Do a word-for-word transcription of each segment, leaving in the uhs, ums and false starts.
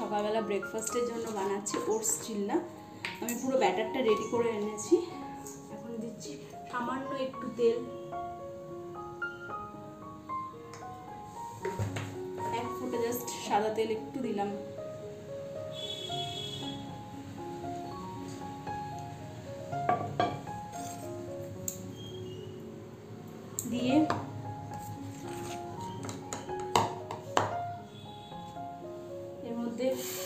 সকালবেলা ব্রেকফাস্টের জন্য বানাচ্ছি ওটস চিল্লা। আমি পুরো ব্যাটারটা রেডি করে এনেছি। এখন দিচ্ছি সামান্য একটু তেল, এক ফোঁটা জাস্ট সাদা তেল একটু দিলাম। দিয়ে এর মধ্যে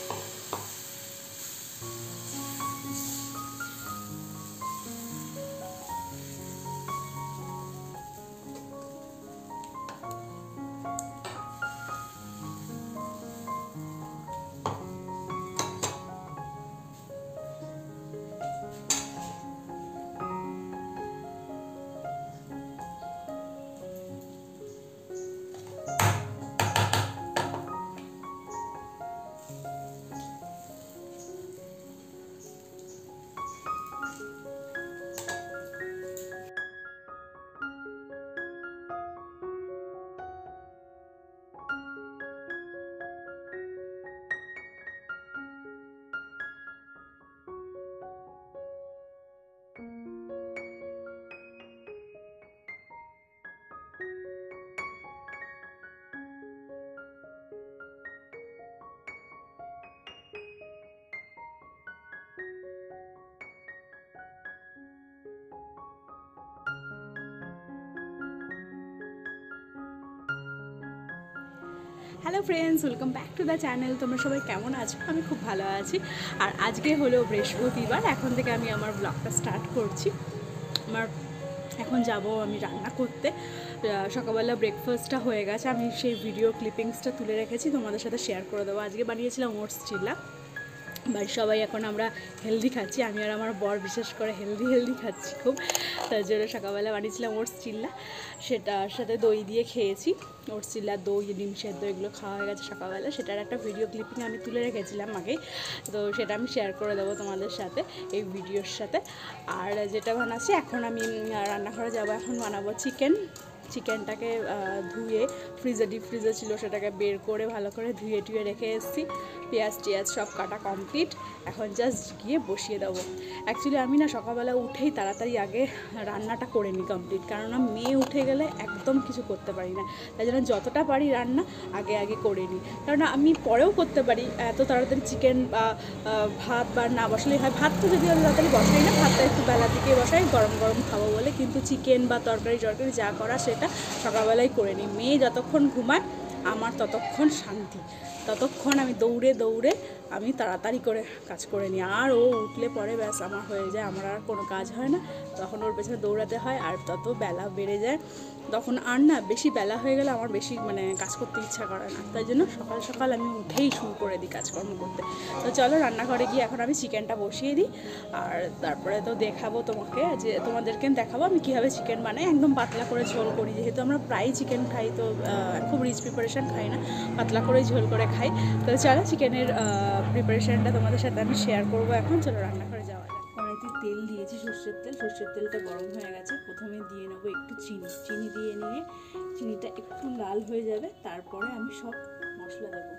hello friends, welcome back to the channel. তোমরা সবাই কেমন আছো? আমি খুব ভালো আছি। আর আজকে হলো বৃহস্পতিবার, এখন থেকে আমি আমার ব্লগটা স্টার্ট করছি। আমার এখন যাব আমি রান্না করতে। সকালবেলা ব্রেকফাস্টটা হয়ে গেছে, আমি সেই ভিডিও ক্লিপিংসটা তুলে রেখেছি, তোমাদের সাথে শেয়ার করে দেবো। আজকে বানিয়েছিলাম ওটস চিল্লা। বাড়ির সবাই এখন আমরা হেলদি খাচ্ছি, আমি আর আমার বর বিশেষ করে হেলদি হেলদি খাচ্ছি খুব। তার জন্য সকালবেলা বানিয়েছিলাম ওটস চিল্লা, সেটার সাথে দই দিয়ে খেয়েছি। ওটস চিল্লা, দই, ডিম সেদ্ধ এগুলো খাওয়া হয়ে গেছে সকালবেলা। সেটার একটা ভিডিও ক্লিপিং আমি তুলে রেখেছিলাম আগেই, তো সেটা আমি শেয়ার করে দেবো তোমাদের সাথে এই ভিডিওর সাথে। আর যেটা বানাচ্ছি এখন, আমি রান্নাঘরে যাবো, এখন বানাবো চিকেন। চিকেনটাকে ধুয়ে ফ্রিজে, ডিপ ফ্রিজে ছিল, সেটাকে বের করে ভালো করে ধুয়ে টুয়ে রেখে এসেছি। পেঁয়াজ টিয়াজ সব কাটা কমপ্লিট, এখন জাস্ট গিয়ে বসিয়ে দেবো। অ্যাকচুয়ালি আমি না সকালবেলা উঠেই তাড়াতাড়ি আগে রান্নাটা করে নিই কমপ্লিট, কারণ মেয়ে উঠে গেলে একদম কিছু করতে পারি না। তাই জন্য যতটা পারি রান্না আগে আগে করে নিই, কারণ আমি পরেও করতে পারি। এত তাড়াতাড়ি চিকেন বা ভাত বা না বসালেই হয়। ভাত তো যদি আমি তাড়াতাড়ি বসাই না, ভাতটা একটু বেলা থেকে বসাই, গরম গরম খাবো বলে। কিন্তু চিকেন বা তরকারি টরকারি যা করা সেটা সকালবেলাই করে নিই। মেয়ে যতক্ষণ ঘুমায় আমার ততক্ষণ শান্তি, ততক্ষণ আমি দৌড়ে দৌড়ে আমি তাড়াতাড়ি করে কাজ করে নিই। আর ও উঠলে পরে ব্যাস আমার হয়ে যায়, আমার আর কোনো কাজ হয় না। তখন ওর পেছনে দৌড়াতে হয়, আর তত বেলা বেড়ে যায়। তখন আর না, বেশি বেলা হয়ে গেলে আমার বেশি মানে কাজ করতে ইচ্ছা করে না। তাই জন্য সকাল সকাল আমি উঠেই শুরু করে দিই কাজকর্ম করতে। তো চলো রান্নাঘরে গিয়ে এখন আমি চিকেনটা বসিয়ে দিই। আর তারপরে তো দেখাবো তোমাকে, যে তোমাদেরকে দেখাবো আমি কীভাবে চিকেন বানাই। একদম পাতলা করে ঝোল করি, যেহেতু আমরা প্রায় চিকেন খাই, তো খুব রিচ প্রিপারেশান খাই না, পাতলা করে ঝোল করে খাই। তো চলো চিকেনের প্রিপারেশানটা তোমাদের সাথে আমি শেয়ার করবো এখন। চলো রান্নাঘরে যাওয়া যাক। কড়াইতে তেল দিয়েছি, সর্ষের তেল। সর্ষের তেলটা গরম হয়ে গেছে, প্রথমে দিয়ে নেবো একটু চিনি। চিনি দিয়ে নিয়ে চিনিটা একটু লাল হয়ে যাবে, তারপরে আমি সব মশলা দেবো।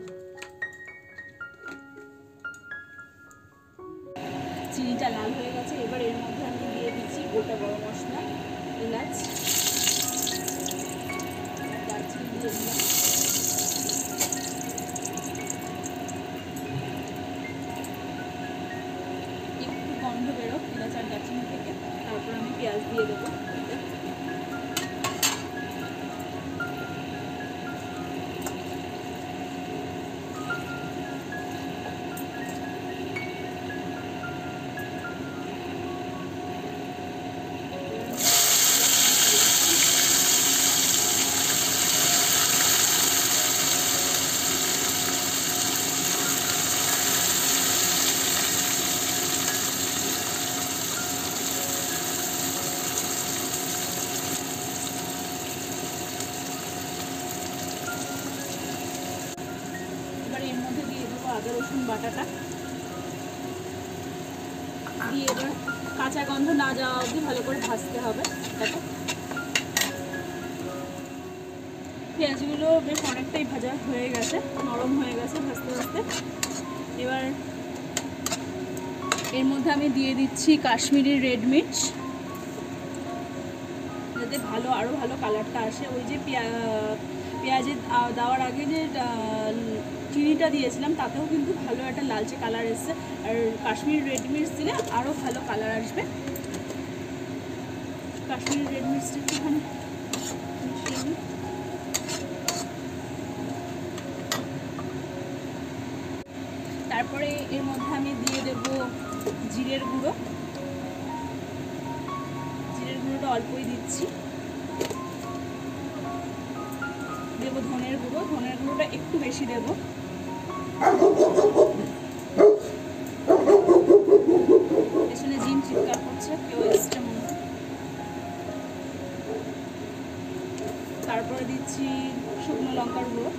চিনিটা লাল হয়ে গেছে, এবার এর মধ্যে আমি দিয়ে দিচ্ছি গোটা গরম মশলা, এলাচ, দারচিনি দিয়ে দিলাম, একটু গন্ধ বেরোক এলাচ আর দারচিনি থেকে। তারপর আমি পেঁয়াজ দিয়ে দেবো। এর মধ্যে দিয়ে দেবো আদা রসুন বাটাটা দিয়ে, এবার কাঁচা গন্ধ না যাওয়া অবধি ভালো করে ভাজতে হবে। দেখো পেঁয়াজগুলো বেশ অনেকটাই ভাজা হয়ে গেছে, নরম হয়ে গেছে ভাজতে ভাজতে। এবার এর মধ্যে আমি দিয়ে দিচ্ছি কাশ্মীরি রেড মির্চ, যাতে ভালো আরও ভালো কালারটা আসে। ওই যে পেঁয়াজে দেওয়ার আগে যে চিনিটা দিয়েছিলাম তাতেও কিন্তু ভালো একটা লালচে কালার এসছে, আর কাশ্মীরি রেড মির্চ দিলে আরও ভালো কালার আসবে। কাশ্মীরি রেড মির্চটা একটুখানি মিশিয়ে নিই। তারপরে এর মধ্যে আমি দিয়ে দেব জিরের গুঁড়ো। জিরের গুঁড়োটা অল্পই দিচ্ছি। দেবো ধনের গুঁড়ো, ধনের গুঁড়োটা একটু বেশি দেব। পেছনে জিন চিৎকার করছে, কেউ এসছে মনে হয়। তারপরে দিচ্ছি শুকনো লঙ্কার গুঁড়ো।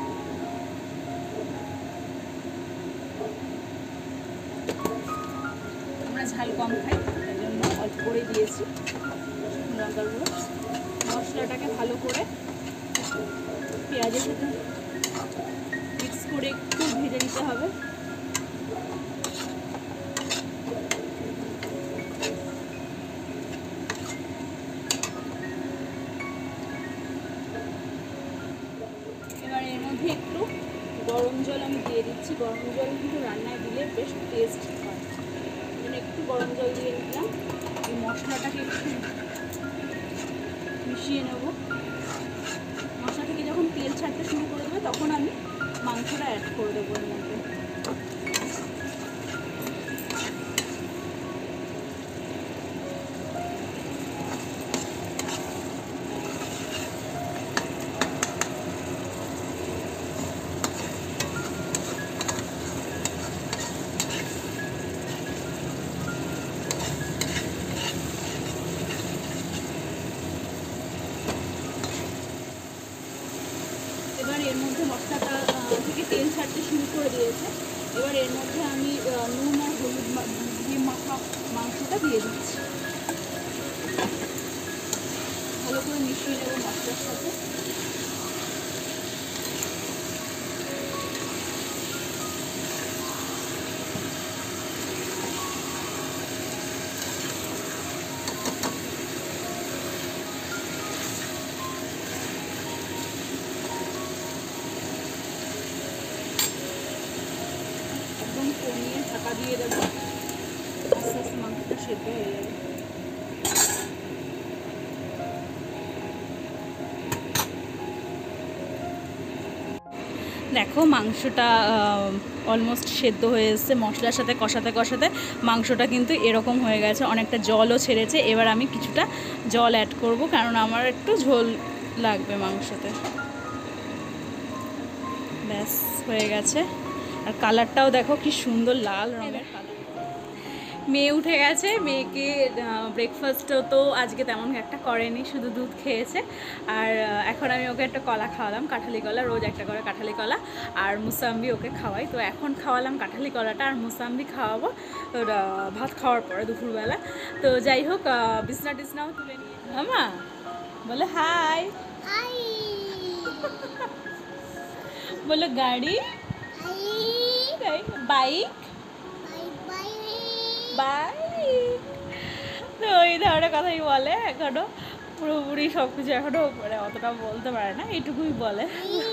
আমরা ঝাল কম খাই, তাই জন্য অল্প করে দিয়েছি শুকনো লঙ্কার গুঁড়ো। মশলাটাকে ভালো করে পেঁয়াজের সাথে মিক্স করে একটু ভেজে নিতে হবে। এবার এর মধ্যে একটু গরম জল আমি দিয়ে দিচ্ছি। গরম জল কিন্তু রান্নায় দিলে বেশ টেস্ট হয়, মানে একটু গরম জল দিয়ে দিলাম। এই মশলাটাকে একটু মিশিয়ে নেব। মশলা থেকে যখন তেল ছাড়তে শুরু করে দেবে তখন আমি মাংসটা অ্যাড করে দেবো এর মধ্যে। এবার এর মধ্যে মশলাটা থেকে তেল ছাড়তে শুরু করে দিয়েছে। এবার এর মধ্যে আমি নুন আর হলুদ দিয়ে মাখা মাংসটা দিয়ে দিচ্ছি। ভালো করে মিশিয়ে নেব মশলার সাথে। কমিয়ে ঢাকা দিয়ে দেবো, আস্তে আস্তে মাংসটা সেদ্ধ হয়ে যাবে। দেখো মাংসটা অলমোস্ট সেদ্ধ হয়ে এসছে, মশলার সাথে কষাতে কষাতে মাংসটা কিন্তু এরকম হয়ে গেছে, অনেকটা জলও ছেড়েছে। এবার আমি কিছুটা জল অ্যাড করব, কারণ আমার একটু ঝোল লাগবে মাংসতে। ব্যাস হয়ে গেছে। আর কালারটাও দেখো কি সুন্দর লাল রঙের কালার। মেয়ে উঠে গেছে, মেয়েকে ব্রেকফাস্টও তো আজকে তেমন একটা করেনি, শুধু দুধ খেয়েছে। আর এখন আমি ওকে একটা কলা খাওয়ালাম, কাঁঠালি কলা, রোজ একটা করে কাঁঠালি কলা আর মুসাম্বি ওকে খাওয়াই। তো এখন খাওয়ালাম কাঁঠালি কলাটা, আর মুসাম্বি খাওয়াবো ভাত খাওয়ার পরে দুপুরবেলা। তো যাই হোক, বিছনা টিছনাও তুলে নিয়ে আমা বলে হাই হাই, বলো গাড়ি, বাইক, বাইক। তো এই ধরনের কথাই বলে এখনো, পুরোপুরি সব কিছু এখনো মানে অতটা বলতে পারে না, এইটুকুই বলে।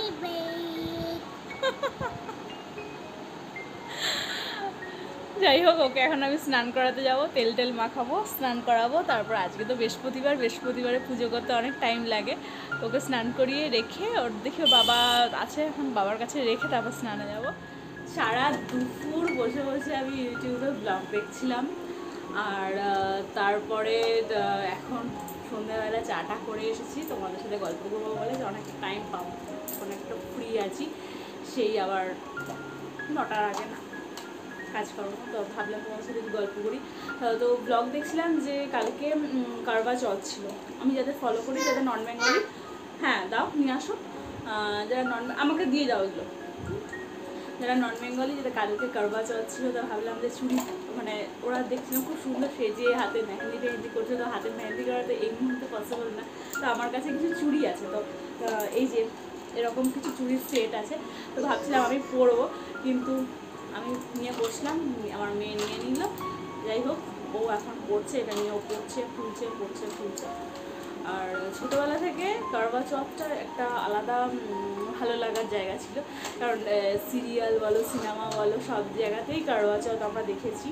যাই হোক, ওকে এখন আমি স্নান করাতে যাব, তেল টেল মাখাবো, স্নান করাবো। তারপর আজকে তো বৃহস্পতিবার, বৃহস্পতিবারে পুজো করতে অনেক টাইম লাগে। ওকে স্নান করিয়ে রেখে, ওর দেখি বাবা আছে, এখন বাবার কাছে রেখে তারপর স্নানে যাব। সারা দুপুর বসে বসে আমি ইউটিউবে ব্লগ দেখছিলাম, আর তারপরে এখন সন্ধ্যাবেলা চাটা করে এসেছি, তোমাদের সাথে গল্প করবো বলে, যে অনেক টাইম পাবো, অনেকটা ফ্রি আছি, সেই আবার নটার আগে না কাজ করবো। তো ভাবলাম তোমার সাথে গল্প করি। তো ব্লগ দেখছিলাম যে কালকে কারবা চৌথ ছিল, আমি যাদের ফলো করি, যাদের নন বেঙ্গলি, হ্যাঁ দাও নিয়ে আসো, যারা নন আমাকে দিয়ে দাও এগুলো। যারা নন বেঙ্গলি, যেটা কালকে করবা চৌথ ছিল, তো ভাবলাম যে চুড়ি মানে ওরা দেখছিলাম খুব সুন্দর সেজে হাতে মেহেন্দি টেহেন্দি করছে, তো হাতে মেহেন্দি করা তো এই মুহূর্তে পসিবল না। তো আমার কাছে কিছু চুড়ি আছে, তো এই যে এরকম কিছু চুড়ির সেট আছে, তো ভাবছিলাম আমি পরবো, কিন্তু আমি নিয়ে বসলাম, আমার মেয়ে নিয়ে নিল। যাই হোক, ও এখন পড়ছে, এটা নিয়ে ও পড়ছে, ফুলছে পড়ছে ফুলছে। আর ছোটোবেলা থেকে করবা চৌথটা একটা আলাদা ভালো লাগার জায়গা ছিল, কারণ সিরিয়াল বলো, সিনেমা বলো, সব জায়গাতেই করবা চৌথ আমরা দেখেছি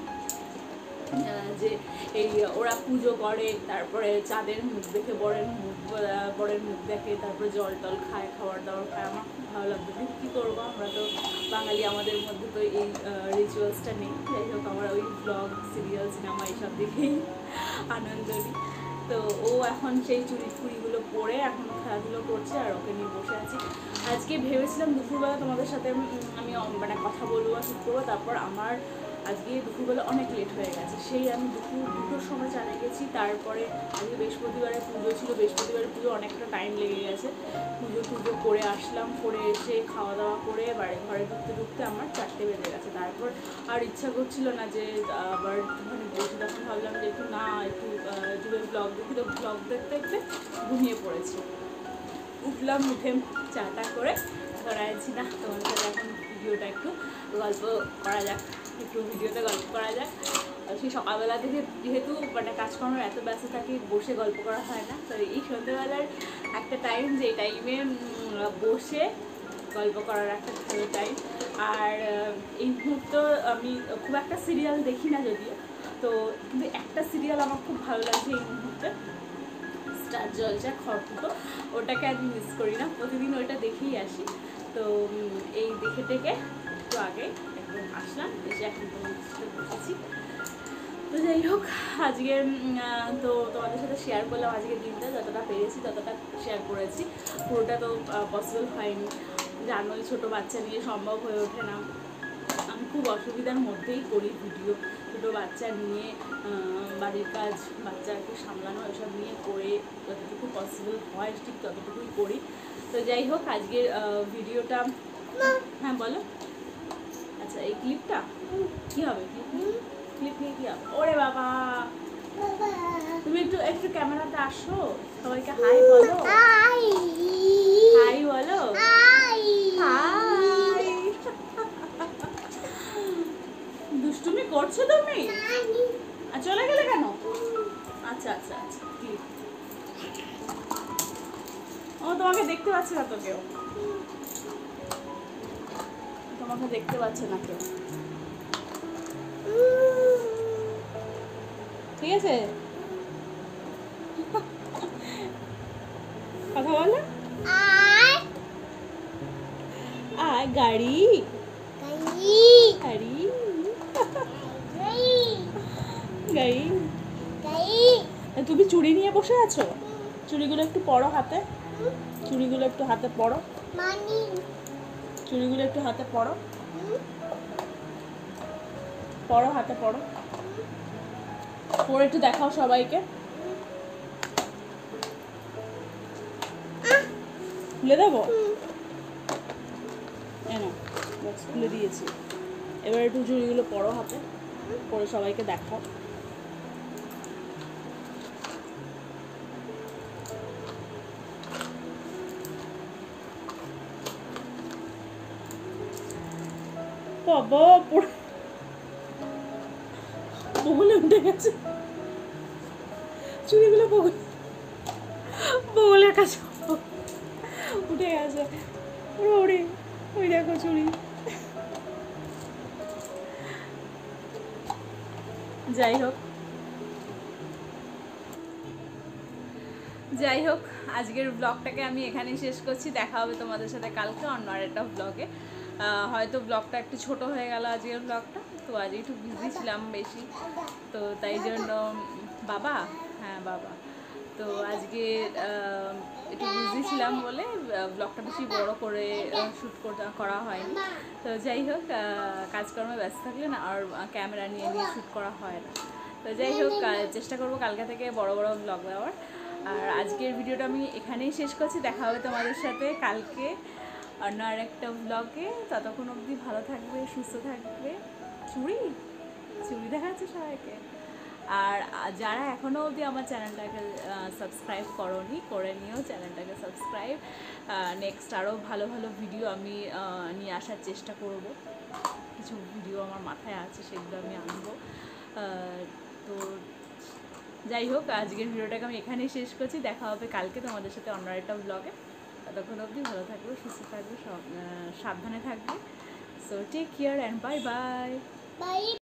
যে এই ওরা পুজো করে, তারপরে চাঁদের মুখ দেখে বরের মুখ বরের মুখ দেখে, তারপরে জল টল খায়, খাবার দাবার খায়। আমার খুব ভালো লাগতো, কিন্তু কী করবো, আমরা তো বাঙালি, আমাদের মধ্যে তো এই রিচুয়ালসটা নেই। যাই হোক, আমরা ওই ব্লগ, সিরিয়াল, সিনেমা এইসব দেখেই আনন্দ নিই। তো ও এখন সেই চুড়ি ফুড়িগুলো পরে এখন খেলাধুলো করছে, আর ওকে নিয়ে বসে আছি। আজকে ভেবেছিলাম দুপুরবেলা তোমাদের সাথে আমি মানে কথা বলবো বা ঠিক করবো, তারপর আমার আজকে দুপুরবেলা অনেক লেট হয়ে গেছে। সেই আমি দুপুর দুটোর সময় চালে গেছি, তারপরে আজকে বৃহস্পতিবারে পুজো ছিল, বৃহস্পতিবারে পুজো অনেকটা টাইম লেগে গেছে। পুজো টুজো করে আসলাম, করে এসে খাওয়া দাওয়া করে বাড়ি ঘরে ঢুকতে ঢুকতে আমার চারটে বেজে গেছে। তারপর আর ইচ্ছা করছিল না যে আবার একটুখানি বসে, তখন ভাবলাম যে একটু না একটু ইউটিউবে ব্লগ দেখি, তো ব্লগ দেখতে দেখতে ঘুমিয়ে পড়েছি। উঠলাম, উঠে চাটা করে এখন আছি না তোমার সাথে এখন ভিডিওটা একটু গল্প করা যাক, একটু ভিডিওতে গল্প করা যাক। সেই সকালবেলা থেকে যেহেতু মানে কাজকর্মের এত ব্যস্ত থাকি, বসে গল্প করা হয় না, তো এই সন্ধ্যেবেলার একটা টাইম, যে টাইমে বসে গল্প করার একটা ভালো টাইম। আর এই মুহূর্তে আমি খুব একটা সিরিয়াল দেখি না যদিও, তো কিন্তু একটা সিরিয়াল আমার খুব ভালো লাগছে এই মুহূর্তে, স্টার জলসা খড়কুটো। ওটাকে আমি মিস করি না, প্রতিদিন ওইটা দেখেই আসি। তো এই দেখে টেকে একটু আগে একদম আসলাম, এসে এখন তোমার সাথে বসেছি। তো যাই হোক, আজকে তো তোমাদের সাথে শেয়ার করলাম আজকের দিনটা, যতটা পেরেছি ততটা শেয়ার করেছি। পুরোটা তো পসিবল হয়নি, জানোই ছোটো বাচ্চা নিয়ে সম্ভব হয়ে ওঠে না। আমি খুব অসুবিধার মধ্যেই করি ভিডিও, ছোটো বাচ্চা নিয়ে বাড়ির কাজ, বাচ্চাকে সামলানো এসব নিয়ে করে যতটুকু পসিবল হয় ঠিক ততটুকুই করি। তো যাই হোক, আজকের ভিডিওটা, হ্যাঁ বলো। আচ্ছা, এই ক্লিপটা কী হবে? ক্লিপ ক্লিপ নিয়ে কী হবে? ওরে বাবা, তুমি একটু একটু ক্যামেরাতে আসো, সবাইকে হাই বলো, হাই বলো, হাই। দুষ্টুমি করছো তুমি? আর চলে গেলে কেন? আচ্ছা আচ্ছা আচ্ছা, কি ও তোমাকে দেখতে পাচ্ছে না তো কেউ, তোমাকে দেখতে পাচ্ছে না কেউ, ঠিক আছে? কথা বলো, আয় গাড়ি গাড়ি গাড়ি। তুমি চুড়ি নিয়ে বসে আছো? চুড়িগুলো একটু পরো হাতে, চুড়িগুলো একটু হাতে পরো, চুড়িগুলো একটু হাতে পরো, পরো হাতে পরো, পরে একটু দেখাও সবাইকে। খুলে দেবো? এনো বক্স খুলে দিয়েছি, এবার একটু চুড়িগুলো পরো হাতে, পরে সবাইকে দেখাও। বাবা, বগলে উঠে গেছে চুড়িগুলো, বগল বগলের কাছে উঠে গেছে। ওরে ওই দেখো চুড়ি। যাই হোক যাই হোক আজকের ব্লগটাকে আমি এখানেই শেষ করছি। দেখা হবে তোমাদের সাথে কালকে অন্য আরেকটা ব্লগে। হয়তো ব্লগটা একটু ছোট হয়ে গেল আজকের ব্লগটা, তো আজ একটু বিজি ছিলাম বেশি, তো তাই জন্য বাবা, হ্যাঁ বাবা, তো আজকে একটু বিজি ছিলাম বলে ব্লগটা বেশি বড় করে শ্যুট করা হয়নি। তো যাই হোক, কাজকর্মে ব্যস্ত থাকলে না আর ক্যামেরা নিয়ে নিয়ে শ্যুট করা হয় না। তো যাই হোক, চেষ্টা করবো কালকে থেকে বড় বড় ব্লগ দেওয়ার। আর আজকের ভিডিওটা আমি এখানেই শেষ করছি। দেখা হবে তোমাদের সাথে কালকে অন্য আরেকটা ব্লগে। ততক্ষণ অবধি ভালো থাকবে, সুস্থ থাকবে। চুড়ি চুড়ি দেখাচ্ছে সবাইকে। আর যারা এখনও অবধি আমার চ্যানেলটাকে সাবস্ক্রাইব করোনি, করে নিও চ্যানেলটাকে সাবস্ক্রাইব। নেক্সট আরও ভালো ভালো ভিডিও আমি নিয়ে আসার চেষ্টা করব। কিছু ভিডিও আমার মাথায় আছে, সেগুলো আমি আনবো। তো যাই হোক, আজকের ভিডিওটাকে আমি এখানেই শেষ করছি। দেখা হবে কালকে তোমাদের সাথে অন্য একটা ব্লগে। ততক্ষণ অবধি ভালো থাকবে, সুস্থ থাকবে, সাবধানে থাকবে। So take care and bye bye. By.